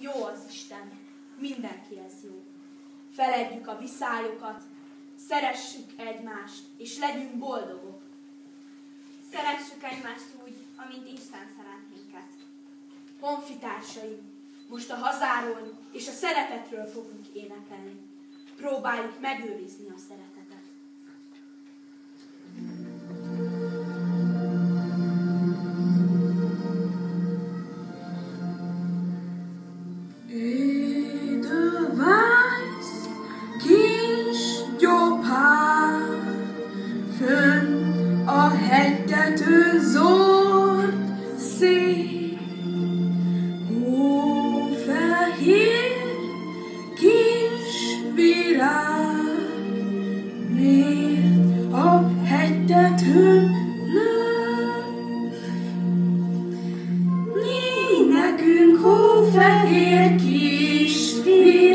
Jó az Isten, mindenkihez jó. Feledjük a viszályokat, szeressük egymást, és legyünk boldogok. Szeressük egymást úgy, amint Isten szeret minket. Honfitársaim, most a hazáról és a szeretetről fogunk énekelni. Próbáljuk megőrizni a szeretetet. A hegytetőn zord szél, hófehér kis virág, miért a hegytetőn nő? Nyíj nekünk hófehér kis virág,